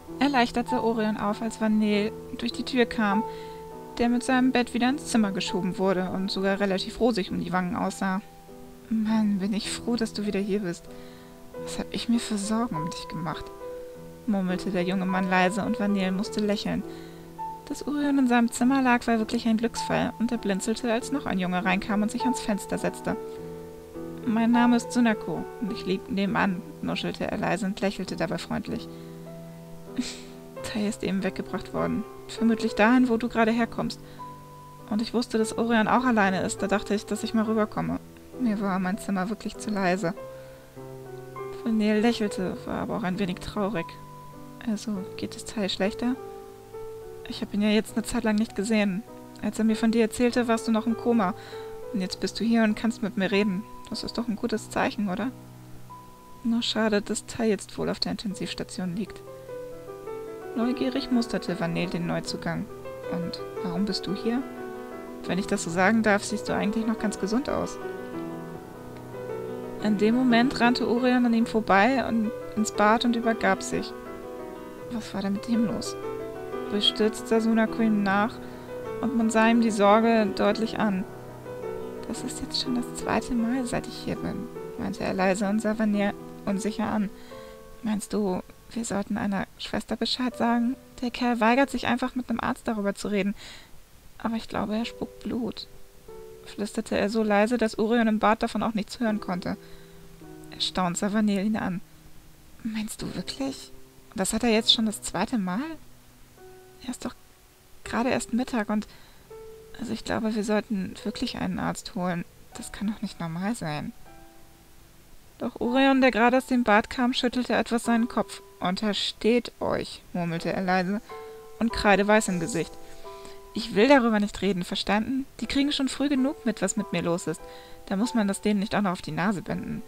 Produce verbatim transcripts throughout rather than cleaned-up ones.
erleichterte Orion auf, als Vanille durch die Tür kam, der mit seinem Bett wieder ins Zimmer geschoben wurde und sogar relativ rosig um die Wangen aussah. »Mann, bin ich froh, dass du wieder hier bist. Was hab ich mir für Sorgen um dich gemacht?« murmelte der junge Mann leise, und Vanille musste lächeln. Dass Orion in seinem Zimmer lag, war wirklich ein Glücksfall, und er blinzelte, als noch ein Junge reinkam und sich ans Fenster setzte. »Mein Name ist Tsunako, und ich lieg nebenan«, nuschelte er leise und lächelte dabei freundlich. »Tai ist eben weggebracht worden. Vermutlich dahin, wo du gerade herkommst. Und ich wusste, dass Orion auch alleine ist, da dachte ich, dass ich mal rüberkomme. Mir war mein Zimmer wirklich zu leise.« Vanille lächelte, war aber auch ein wenig traurig. »Also, geht es Tai schlechter? Ich habe ihn ja jetzt eine Zeit lang nicht gesehen. Als er mir von dir erzählte, warst du noch im Koma. Und jetzt bist du hier und kannst mit mir reden. Das ist doch ein gutes Zeichen, oder?« Nur schade, dass Tai jetzt wohl auf der Intensivstation liegt. Neugierig musterte Vanille den Neuzugang. »Und warum bist du hier? Wenn ich das so sagen darf, siehst du eigentlich noch ganz gesund aus.« In dem Moment rannte Orion an ihm vorbei und ins Bad und übergab sich. Was war denn mit ihm los? Bestürzt sah Tsunako ihm nach, und man sah ihm die Sorge deutlich an. »Das ist jetzt schon das zweite Mal, seit ich hier bin«, meinte er leise und sah Vanille unsicher an. »Meinst du, wir sollten einer Schwester Bescheid sagen? Der Kerl weigert sich einfach, mit einem Arzt darüber zu reden. Aber ich glaube, er spuckt Blut«, flüsterte er so leise, dass Orion im Bad davon auch nichts hören konnte. Erstaunt sah Vanille ihn an. »Meinst du wirklich? Das hat er jetzt schon das zweite Mal? Er ist doch gerade erst Mittag und... Also ich glaube, wir sollten wirklich einen Arzt holen. Das kann doch nicht normal sein.« Doch Orion, der gerade aus dem Bad kam, schüttelte etwas seinen Kopf. »Untersteht euch«, murmelte er leise und kreideweiß im Gesicht. »Ich will darüber nicht reden, verstanden? Die kriegen schon früh genug mit, was mit mir los ist. Da muss man das denen nicht auch noch auf die Nase binden.«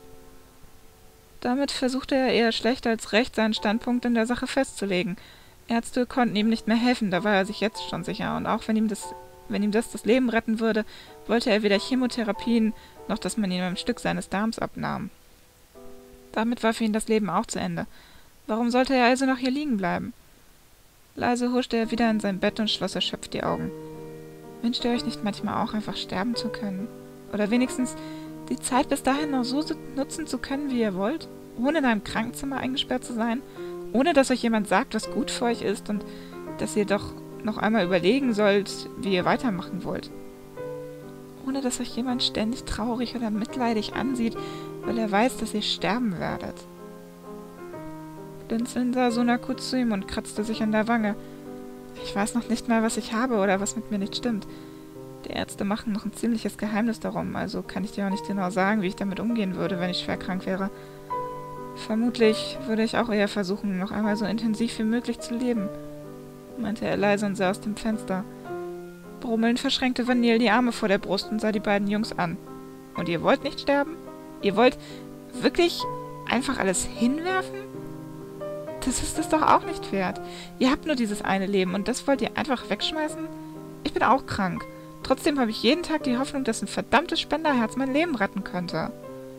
Damit versuchte er eher schlecht als recht, seinen Standpunkt in der Sache festzulegen. Ärzte konnten ihm nicht mehr helfen, da war er sich jetzt schon sicher. Und auch wenn ihm das, wenn ihm das das Leben retten würde, wollte er weder Chemotherapien, noch dass man ihm ein Stück seines Darms abnahm. Damit war für ihn das Leben auch zu Ende. Warum sollte er also noch hier liegen bleiben? Leise huschte er wieder in sein Bett und schloss erschöpft die Augen. Wünscht ihr euch nicht manchmal auch, einfach sterben zu können? Oder wenigstens die Zeit bis dahin noch so nutzen zu können, wie ihr wollt? Ohne in einem Krankenzimmer eingesperrt zu sein? Ohne dass euch jemand sagt, was gut für euch ist und dass ihr doch noch einmal überlegen sollt, wie ihr weitermachen wollt? Ohne dass euch jemand ständig traurig oder mitleidig ansieht, weil er weiß, dass ihr sterben werdet? Blinzelnd sah Tsunako zu ihm und kratzte sich an der Wange. »Ich weiß noch nicht mal, was ich habe oder was mit mir nicht stimmt. Die Ärzte machen noch ein ziemliches Geheimnis darum, also kann ich dir auch nicht genau sagen, wie ich damit umgehen würde, wenn ich schwer krank wäre. Vermutlich würde ich auch eher versuchen, noch einmal so intensiv wie möglich zu leben«, meinte er leise und sah aus dem Fenster. Brummelnd verschränkte Vanille die Arme vor der Brust und sah die beiden Jungs an. »Und ihr wollt nicht sterben? Ihr wollt wirklich einfach alles hinwerfen? Das ist es doch auch nicht wert. Ihr habt nur dieses eine Leben und das wollt ihr einfach wegschmeißen? Ich bin auch krank. Trotzdem habe ich jeden Tag die Hoffnung, dass ein verdammtes Spenderherz mein Leben retten könnte.«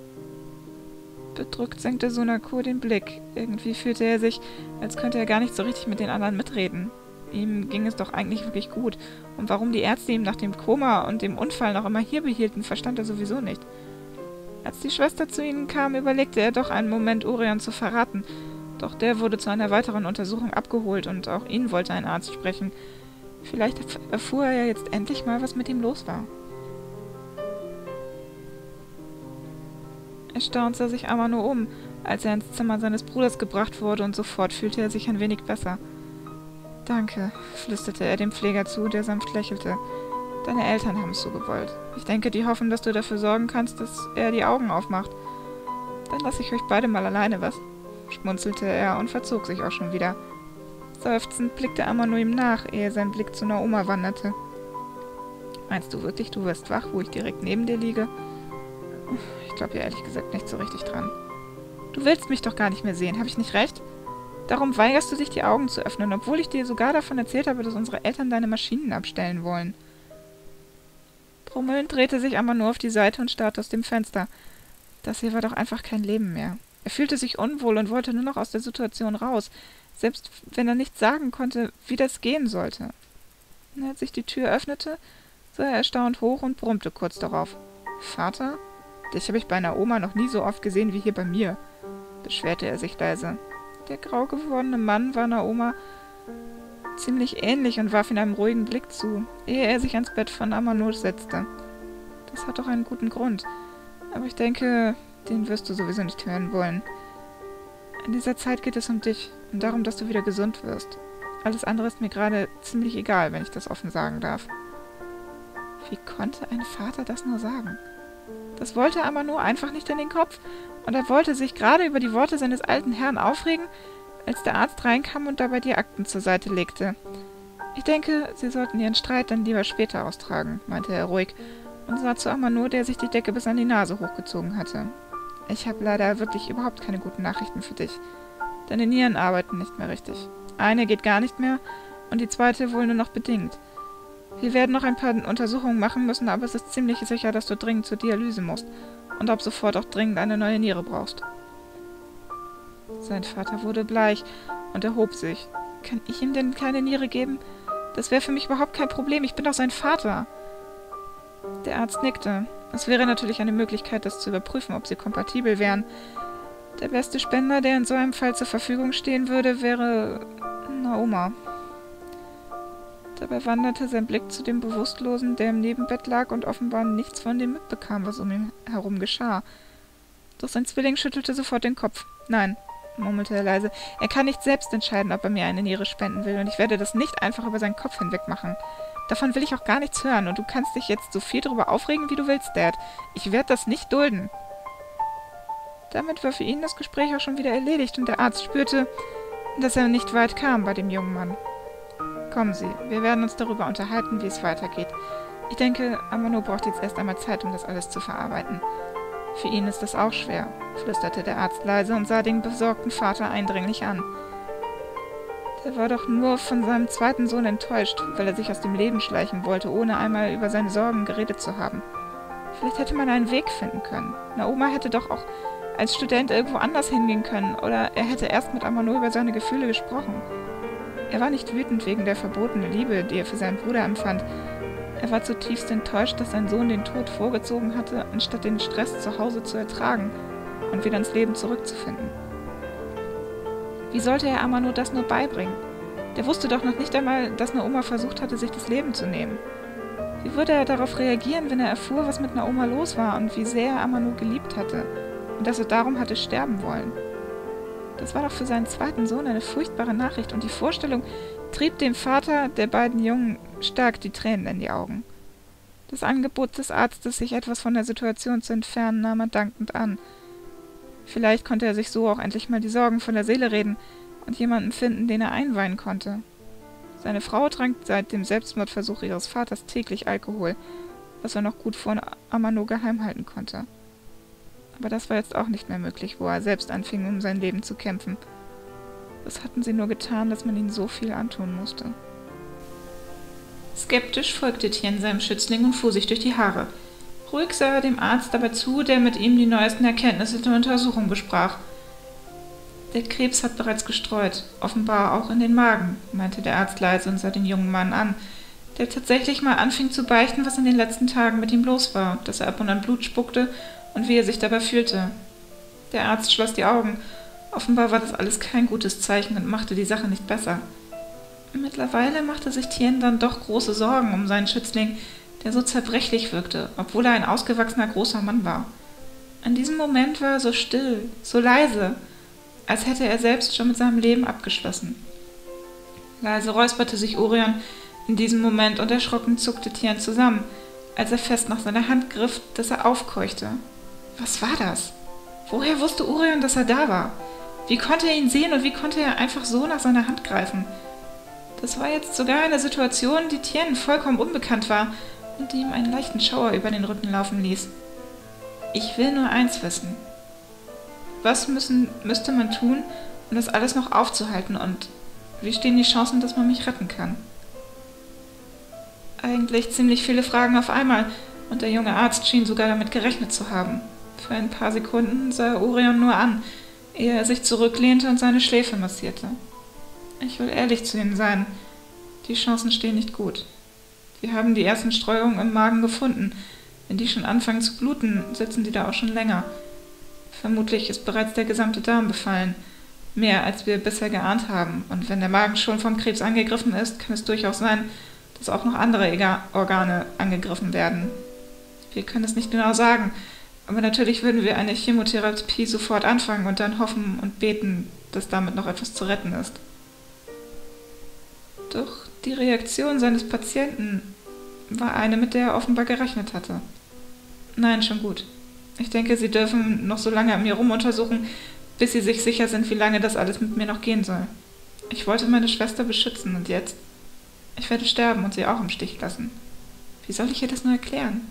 Bedrückt senkte Tsunako den Blick. Irgendwie fühlte er sich, als könnte er gar nicht so richtig mit den anderen mitreden. Ihm ging es doch eigentlich wirklich gut. Und warum die Ärzte ihn nach dem Koma und dem Unfall noch immer hier behielten, verstand er sowieso nicht. Als die Schwester zu ihnen kam, überlegte er doch einen Moment, Orion zu verraten. Doch der wurde zu einer weiteren Untersuchung abgeholt und auch ihn wollte ein Arzt sprechen. Vielleicht erfuhr er ja jetzt endlich mal, was mit ihm los war. Erstaunt sah sich Amano um, als er ins Zimmer seines Bruders gebracht wurde, und sofort fühlte er sich ein wenig besser. »Danke«, flüsterte er dem Pfleger zu, der sanft lächelte. »Deine Eltern haben es so gewollt. Ich denke, die hoffen, dass du dafür sorgen kannst, dass er die Augen aufmacht. Dann lasse ich euch beide mal alleine, was?« schmunzelte er und verzog sich auch schon wieder. Seufzend blickte Amano ihm nach, ehe sein Blick zu Naoma wanderte. »Meinst du wirklich, du wirst wach, wo ich direkt neben dir liege?« »Ich glaube ja ehrlich gesagt nicht so richtig dran.« »Du willst mich doch gar nicht mehr sehen, habe ich nicht recht? Darum weigerst du dich, die Augen zu öffnen, obwohl ich dir sogar davon erzählt habe, dass unsere Eltern deine Maschinen abstellen wollen.« Brummelnd drehte sich Amano auf die Seite und starrte aus dem Fenster. Das hier war doch einfach kein Leben mehr. Er fühlte sich unwohl und wollte nur noch aus der Situation raus. selbst wenn er nicht sagen konnte, wie das gehen sollte. Und als sich die Tür öffnete, sah er erstaunt hoch und brummte kurz darauf. »Vater? Dich habe ich bei einer Oma noch nie so oft gesehen wie hier bei mir«, beschwerte er sich leise. Der grau gewordene Mann war Naoma ziemlich ähnlich und warf ihm einen ruhigen Blick zu, ehe er sich ans Bett von Amano setzte. Das hat doch einen guten Grund, aber ich denke, den wirst du sowieso nicht hören wollen. In dieser Zeit geht es um dich und darum, dass du wieder gesund wirst. Alles andere ist mir gerade ziemlich egal, wenn ich das offen sagen darf.« Wie konnte ein Vater das nur sagen? Das wollte Amano einfach nicht in den Kopf, und er wollte sich gerade über die Worte seines alten Herrn aufregen, als der Arzt reinkam und dabei die Akten zur Seite legte. »Ich denke, Sie sollten Ihren Streit dann lieber später austragen«, meinte er ruhig und sah zu Amano, der sich die Decke bis an die Nase hochgezogen hatte. »Ich habe leider wirklich überhaupt keine guten Nachrichten für dich. Deine Nieren arbeiten nicht mehr richtig. Eine geht gar nicht mehr und die zweite wohl nur noch bedingt. Wir werden noch ein paar Untersuchungen machen müssen, aber es ist ziemlich sicher, dass du dringend zur Dialyse musst und ab sofort auch dringend eine neue Niere brauchst.« Sein Vater wurde bleich und erhob sich. »Kann ich ihm denn keine Niere geben? Das wäre für mich überhaupt kein Problem. Ich bin doch sein Vater.« Der Arzt nickte. Es wäre natürlich eine Möglichkeit, das zu überprüfen, ob sie kompatibel wären. Der beste Spender, der in so einem Fall zur Verfügung stehen würde, wäre Naoma. Dabei wanderte sein Blick zu dem Bewusstlosen, der im Nebenbett lag und offenbar nichts von dem mitbekam, was um ihn herum geschah. Doch sein Zwilling schüttelte sofort den Kopf. »Nein«, murmelte er leise, »er kann nicht selbst entscheiden, ob er mir eine Niere spenden will, und ich werde das nicht einfach über seinen Kopf hinweg machen. Davon will ich auch gar nichts hören, und du kannst dich jetzt so viel darüber aufregen, wie du willst, Dad. Ich werde das nicht dulden.« Damit war für ihn das Gespräch auch schon wieder erledigt, und der Arzt spürte, dass er nicht weit kam bei dem jungen Mann. »Kommen Sie, wir werden uns darüber unterhalten, wie es weitergeht. Ich denke, Amano braucht jetzt erst einmal Zeit, um das alles zu verarbeiten. Für ihn ist das auch schwer«, flüsterte der Arzt leise und sah den besorgten Vater eindringlich an. Der war doch nur von seinem zweiten Sohn enttäuscht, weil er sich aus dem Leben schleichen wollte, ohne einmal über seine Sorgen geredet zu haben. Vielleicht hätte man einen Weg finden können. Naoma hätte doch auch als Student irgendwo anders hingehen können, oder er hätte erst mit Amano über seine Gefühle gesprochen. Er war nicht wütend wegen der verbotenen Liebe, die er für seinen Bruder empfand. Er war zutiefst enttäuscht, dass sein Sohn den Tod vorgezogen hatte, anstatt den Stress zu Hause zu ertragen und wieder ins Leben zurückzufinden. Wie sollte er Amano das nur beibringen? Der wusste doch noch nicht einmal, dass Naoma versucht hatte, sich das Leben zu nehmen. Wie würde er darauf reagieren, wenn er erfuhr, was mit Naoma los war und wie sehr er Amano geliebt hatte und dass er darum hatte sterben wollen? Das war doch für seinen zweiten Sohn eine furchtbare Nachricht, und die Vorstellung trieb dem Vater der beiden Jungen stark die Tränen in die Augen. Das Angebot des Arztes, sich etwas von der Situation zu entfernen, nahm er dankend an. Vielleicht konnte er sich so auch endlich mal die Sorgen von der Seele reden und jemanden finden, den er einweihen konnte. Seine Frau trank seit dem Selbstmordversuch ihres Vaters täglich Alkohol, was er noch gut vor Amano geheim halten konnte. Aber das war jetzt auch nicht mehr möglich, wo er selbst anfing, um sein Leben zu kämpfen. Was hatten sie nur getan, dass man ihnen so viel antun musste? Skeptisch folgte Tien seinem Schützling und fuhr sich durch die Haare. Ruhig sah er dem Arzt dabei zu, der mit ihm die neuesten Erkenntnisse der Untersuchung besprach. »Der Krebs hat bereits gestreut, offenbar auch in den Magen«, meinte der Arzt leise und sah den jungen Mann an, der tatsächlich mal anfing zu beichten, was in den letzten Tagen mit ihm los war, dass er ab und an Blut spuckte und wie er sich dabei fühlte. Der Arzt schloss die Augen. Offenbar war das alles kein gutes Zeichen und machte die Sache nicht besser. Mittlerweile machte sich Tien dann doch große Sorgen um seinen Schützling, der so zerbrechlich wirkte, obwohl er ein ausgewachsener großer Mann war. In diesem Moment war er so still, so leise, als hätte er selbst schon mit seinem Leben abgeschlossen. Leise räusperte sich Orion in diesem Moment, und erschrocken zuckte Tien zusammen, als er fest nach seiner Hand griff, dass er aufkeuchte. Was war das? Woher wusste Orion, dass er da war? Wie konnte er ihn sehen und wie konnte er einfach so nach seiner Hand greifen? Das war jetzt sogar eine Situation, die Tien vollkommen unbekannt war und die ihm einen leichten Schauer über den Rücken laufen ließ. Ich will nur eins wissen. Was müssen, müsste man tun, um das alles noch aufzuhalten, und wie stehen die Chancen, dass man mich retten kann? Eigentlich ziemlich viele Fragen auf einmal, und der junge Arzt schien sogar damit gerechnet zu haben. Für ein paar Sekunden sah er Orion nur an, ehe er sich zurücklehnte und seine Schläfe massierte. Ich will ehrlich zu Ihnen sein. Die Chancen stehen nicht gut. Wir haben die ersten Streuungen im Magen gefunden. Wenn die schon anfangen zu bluten, sitzen die da auch schon länger. Vermutlich ist bereits der gesamte Darm befallen. Mehr, als wir bisher geahnt haben. Und wenn der Magen schon vom Krebs angegriffen ist, kann es durchaus sein, dass auch noch andere Organe angegriffen werden. Wir können es nicht genau sagen, aber natürlich würden wir eine Chemotherapie sofort anfangen und dann hoffen und beten, dass damit noch etwas zu retten ist. Doch die Reaktion seines Patienten war eine, mit der er offenbar gerechnet hatte. Nein, schon gut. Ich denke, Sie dürfen noch so lange an mir rumuntersuchen, bis Sie sich sicher sind, wie lange das alles mit mir noch gehen soll. Ich wollte meine Schwester beschützen und jetzt? Ich werde sterben und sie auch im Stich lassen. Wie soll ich ihr das nur erklären?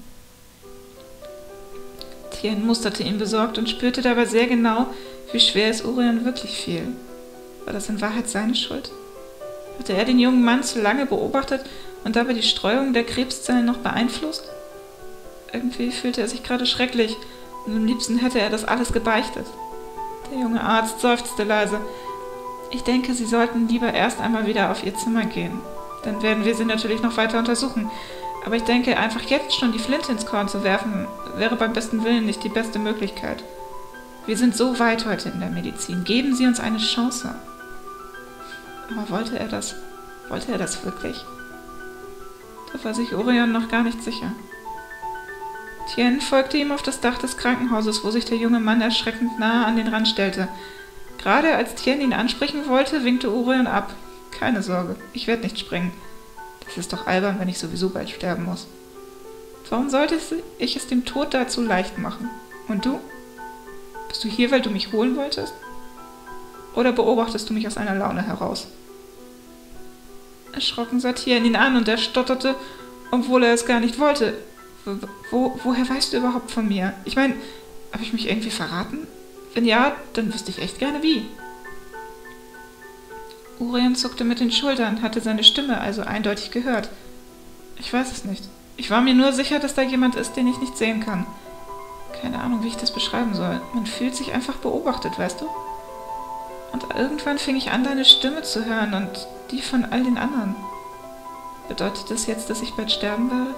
Tien musterte ihn besorgt und spürte dabei sehr genau, wie schwer es Orion wirklich fiel. War das in Wahrheit seine Schuld? Hatte er den jungen Mann zu lange beobachtet und dabei die Streuung der Krebszellen noch beeinflusst? Irgendwie fühlte er sich gerade schrecklich und am liebsten hätte er das alles gebeichtet. Der junge Arzt seufzte leise. Ich denke, Sie sollten lieber erst einmal wieder auf Ihr Zimmer gehen. Dann werden wir Sie natürlich noch weiter untersuchen. Aber ich denke, einfach jetzt schon die Flinte ins Korn zu werfen, wäre beim besten Willen nicht die beste Möglichkeit. Wir sind so weit heute in der Medizin. Geben Sie uns eine Chance. Aber wollte er das? Wollte er das wirklich? Da war sich Orion noch gar nicht sicher. Tien folgte ihm auf das Dach des Krankenhauses, wo sich der junge Mann erschreckend nahe an den Rand stellte. Gerade als Tien ihn ansprechen wollte, winkte Orion ab. Keine Sorge, ich werde nicht springen. Das ist doch albern, wenn ich sowieso bald sterben muss. Warum sollte ich es dem Tod dazu leicht machen? Und du? Bist du hier, weil du mich holen wolltest? Oder beobachtest du mich aus einer Laune heraus? Erschrocken sah Tien ihn an und er stotterte, obwohl er es gar nicht wollte. Wo, woher weißt du überhaupt von mir? Ich meine, habe ich mich irgendwie verraten? Wenn ja, dann wüsste ich echt gerne wie. Orion zuckte mit den Schultern, hatte seine Stimme also eindeutig gehört. Ich weiß es nicht. Ich war mir nur sicher, dass da jemand ist, den ich nicht sehen kann. Keine Ahnung, wie ich das beschreiben soll. Man fühlt sich einfach beobachtet, weißt du? Und irgendwann fing ich an, deine Stimme zu hören und die von all den anderen. Bedeutet das jetzt, dass ich bald sterben werde?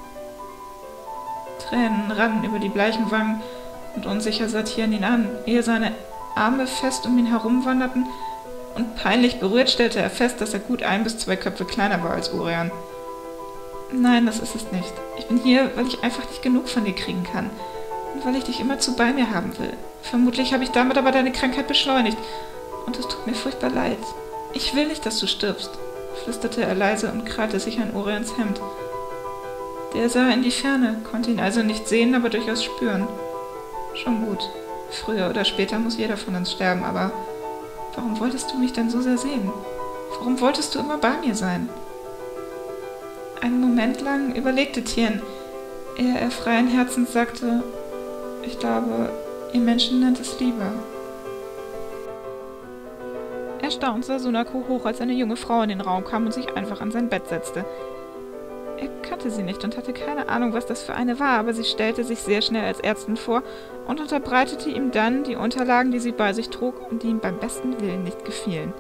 Tränen rannen über die bleichen Wangen und unsicher sah Tien ihn an, ehe seine Arme fest um ihn herumwanderten und peinlich berührt stellte er fest, dass er gut ein bis zwei Köpfe kleiner war als Orion. Nein, das ist es nicht. Ich bin hier, weil ich einfach nicht genug von dir kriegen kann und weil ich dich immerzu bei mir haben will. Vermutlich habe ich damit aber deine Krankheit beschleunigt und es tut mir furchtbar leid. Ich will nicht, dass du stirbst, flüsterte er leise und krallte sich an Orions Hemd. Der sah in die Ferne, konnte ihn also nicht sehen, aber durchaus spüren. Schon gut. Früher oder später muss jeder von uns sterben, aber warum wolltest du mich denn so sehr sehen? Warum wolltest du immer bei mir sein? Einen Moment lang überlegte Tien, ehe er freien Herzens sagte, ich glaube, ihr Menschen nennt es Liebe. Erstaunt sah Sunako hoch, als eine junge Frau in den Raum kam und sich einfach an sein Bett setzte. Er kannte sie nicht und hatte keine Ahnung, was das für eine war, aber sie stellte sich sehr schnell als Ärztin vor und unterbreitete ihm dann die Unterlagen, die sie bei sich trug und die ihm beim besten Willen nicht gefielen.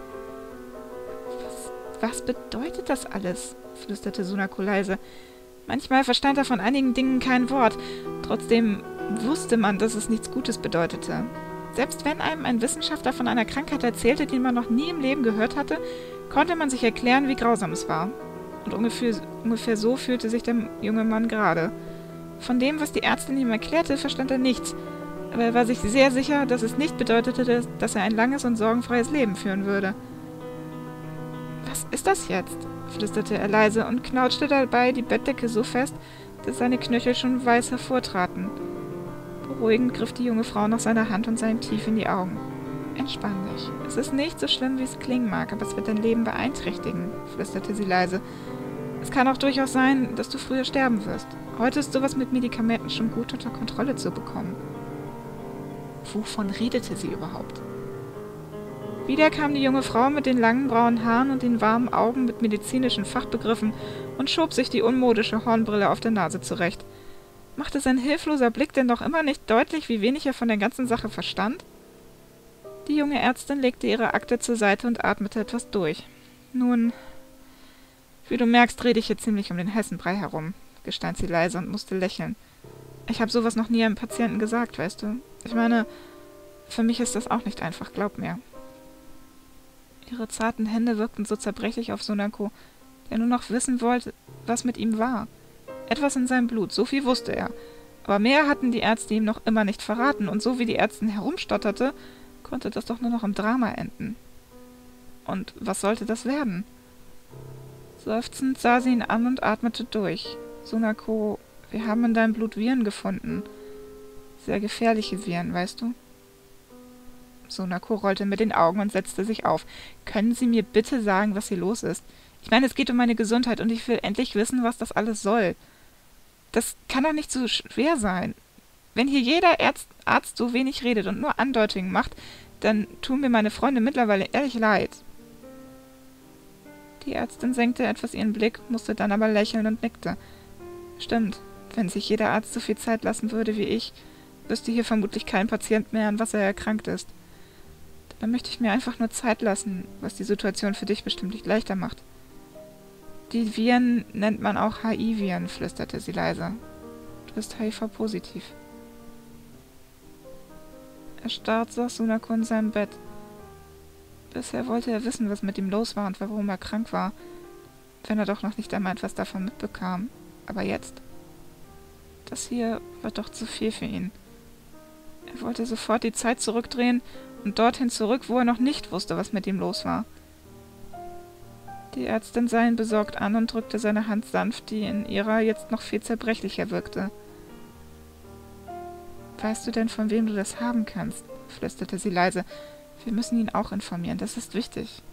Was, was bedeutet das alles? Flüsterte Sunako leise. Manchmal verstand er von einigen Dingen kein Wort, trotzdem wusste man, dass es nichts Gutes bedeutete. Selbst wenn einem ein Wissenschaftler von einer Krankheit erzählte, die man noch nie im Leben gehört hatte, konnte man sich erklären, wie grausam es war. Und ungefähr, ungefähr so fühlte sich der junge Mann gerade. Von dem, was die Ärztin ihm erklärte, verstand er nichts, aber er war sich sehr sicher, dass es nicht bedeutete, dass er ein langes und sorgenfreies Leben führen würde. »Was ist das jetzt?« flüsterte er leise und knauschte dabei die Bettdecke so fest, dass seine Knöchel schon weiß hervortraten. Beruhigend griff die junge Frau nach seiner Hand und sah ihm tief in die Augen. »Entspann dich. Es ist nicht so schlimm, wie es klingen mag, aber es wird dein Leben beeinträchtigen«, flüsterte sie leise. »Es kann auch durchaus sein, dass du früher sterben wirst. Heute ist sowas mit Medikamenten schon gut unter Kontrolle zu bekommen.« Wovon redete sie überhaupt? Wieder kam die junge Frau mit den langen braunen Haaren und den warmen Augen mit medizinischen Fachbegriffen und schob sich die unmodische Hornbrille auf der Nase zurecht. Machte sein hilfloser Blick denn doch immer nicht deutlich, wie wenig er von der ganzen Sache verstand? Die junge Ärztin legte ihre Akte zur Seite und atmete etwas durch. »Nun, wie du merkst, rede ich hier ziemlich um den Hessenbrei herum«, gestand sie leise und musste lächeln. »Ich habe sowas noch nie einem Patienten gesagt, weißt du? Ich meine, für mich ist das auch nicht einfach, glaub mir.« Ihre zarten Hände wirkten so zerbrechlich auf Sonako, der nur noch wissen wollte, was mit ihm war. Etwas in seinem Blut, so viel wusste er. Aber mehr hatten die Ärzte ihm noch immer nicht verraten, und so wie die Ärztin herumstotterte, konnte das doch nur noch im Drama enden. Und was sollte das werden? Seufzend sah sie ihn an und atmete durch. »Sonako, wir haben in deinem Blut Viren gefunden. Sehr gefährliche Viren, weißt du?« Sonako rollte mit den Augen und setzte sich auf. »Können Sie mir bitte sagen, was hier los ist? Ich meine, es geht um meine Gesundheit und ich will endlich wissen, was das alles soll. Das kann doch nicht so schwer sein. Wenn hier jeder Arzt, Arzt so wenig redet und nur Andeutungen macht, dann tun mir meine Freunde mittlerweile ehrlich leid.« Die Ärztin senkte etwas ihren Blick, musste dann aber lächeln und nickte. »Stimmt, wenn sich jeder Arzt so viel Zeit lassen würde wie ich, wüsste hier vermutlich kein Patient mehr, an was er erkrankt ist. Dann möchte ich mir einfach nur Zeit lassen, was die Situation für dich bestimmt nicht leichter macht.« »Die Viren nennt man auch H I-Viren«, flüsterte sie leise. »Du bist H I V-positiv.« Erstarrt saß Sonako in seinem Bett. Bisher wollte er wissen, was mit ihm los war und warum er krank war, wenn er doch noch nicht einmal etwas davon mitbekam. Aber jetzt? Das hier war doch zu viel für ihn. Er wollte sofort die Zeit zurückdrehen und dorthin zurück, wo er noch nicht wusste, was mit ihm los war. Die Ärztin sah ihn besorgt an und drückte seine Hand sanft, die in ihrer jetzt noch viel zerbrechlicher wirkte. »Weißt du denn, von wem du das haben kannst?«, flüsterte sie leise. »Wir müssen ihn auch informieren, das ist wichtig.«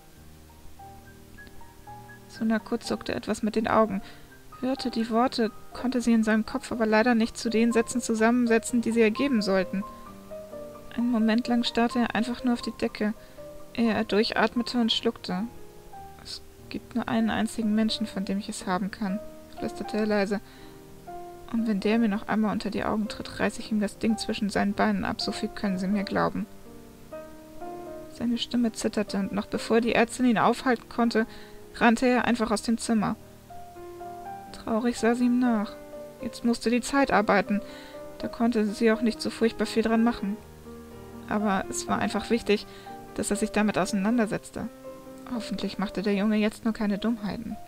Sonako zuckte etwas mit den Augen, hörte die Worte, konnte sie in seinem Kopf aber leider nicht zu den Sätzen zusammensetzen, die sie ergeben sollten. Einen Moment lang starrte er einfach nur auf die Decke, ehe er durchatmete und schluckte. »Es gibt nur einen einzigen Menschen, von dem ich es haben kann«, flüsterte er leise. »Und wenn der mir noch einmal unter die Augen tritt, reiße ich ihm das Ding zwischen seinen Beinen ab, so viel können Sie mir glauben.« Seine Stimme zitterte, und noch bevor die Ärztin ihn aufhalten konnte, rannte er einfach aus dem Zimmer. Traurig sah sie ihm nach. Jetzt musste die Zeit arbeiten, da konnte sie auch nicht so furchtbar viel dran machen. Aber es war einfach wichtig, dass er sich damit auseinandersetzte. Hoffentlich machte der Junge jetzt nur keine Dummheiten.